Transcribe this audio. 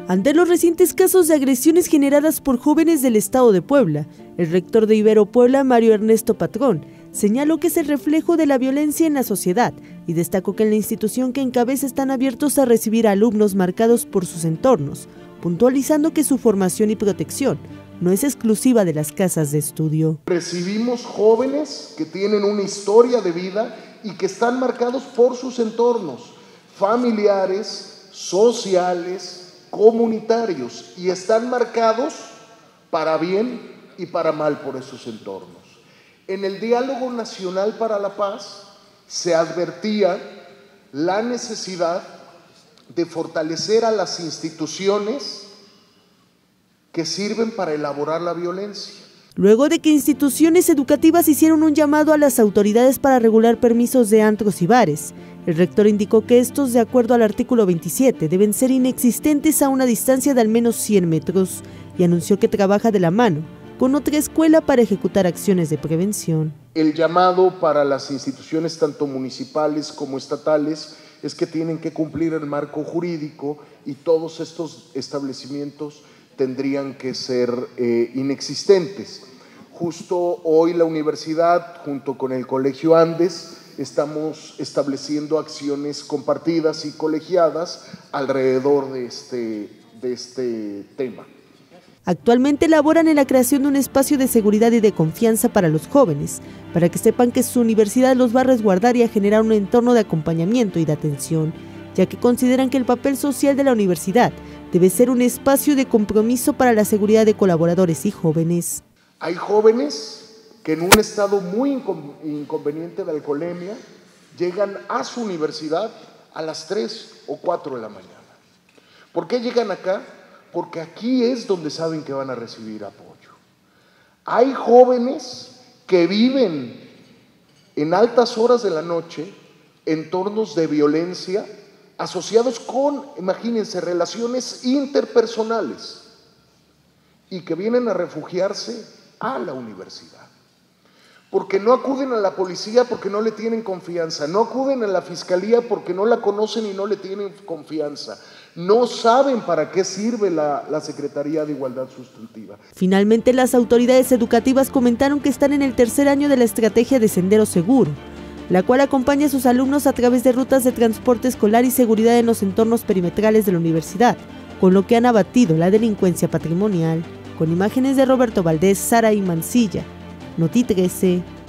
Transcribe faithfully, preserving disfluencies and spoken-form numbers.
Ante los recientes casos de agresiones generadas por jóvenes del estado de Puebla, el rector de Ibero Puebla, Mario Ernesto Patrón, señaló que es el reflejo de la violencia en la sociedad y destacó que en la institución que encabeza están abiertos a recibir a alumnos marcados por sus entornos, puntualizando que su formación y protección no es exclusiva de las casas de estudio. Recibimos jóvenes que tienen una historia de vida y que están marcados por sus entornos familiares, sociales, comunitarios, y están marcados para bien y para mal por esos entornos. En el Diálogo Nacional para la Paz se advertía la necesidad de fortalecer a las instituciones que sirven para elaborar la violencia. Luego de que instituciones educativas hicieron un llamado a las autoridades para regular permisos de antros y bares, el rector indicó que estos, de acuerdo al artículo veintisiete, deben ser inexistentes a una distancia de al menos cien metros y anunció que trabaja de la mano con otra escuela para ejecutar acciones de prevención. El llamado para las instituciones tanto municipales como estatales es que tienen que cumplir el marco jurídico y todos estos establecimientos tendrían que ser eh, inexistentes. Justo hoy la universidad, junto con el Colegio Andes, estamos estableciendo acciones compartidas y colegiadas alrededor de este, de este tema. Actualmente laboran en la creación de un espacio de seguridad y de confianza para los jóvenes, para que sepan que su universidad los va a resguardar y a generar un entorno de acompañamiento y de atención, ya que consideran que el papel social de la universidad debe ser un espacio de compromiso para la seguridad de colaboradores y jóvenes. Hay jóvenes que en un estado muy inconveniente de alcoholemia llegan a su universidad a las tres o cuatro de la mañana. ¿Por qué llegan acá? Porque aquí es donde saben que van a recibir apoyo. Hay jóvenes que viven en altas horas de la noche entornos de violencia asociados con, imagínense, relaciones interpersonales y que vienen a refugiarse a la universidad. Porque no acuden a la policía porque no le tienen confianza, no acuden a la fiscalía porque no la conocen y no le tienen confianza, no saben para qué sirve la, la Secretaría de Igualdad Sustantiva. Finalmente, las autoridades educativas comentaron que están en el tercer año de la estrategia de Sendero Seguro, la cual acompaña a sus alumnos a través de rutas de transporte escolar y seguridad en los entornos perimetrales de la universidad, con lo que han abatido la delincuencia patrimonial. Con imágenes de Roberto Valdés, Saraí Mancilla, Noti trece.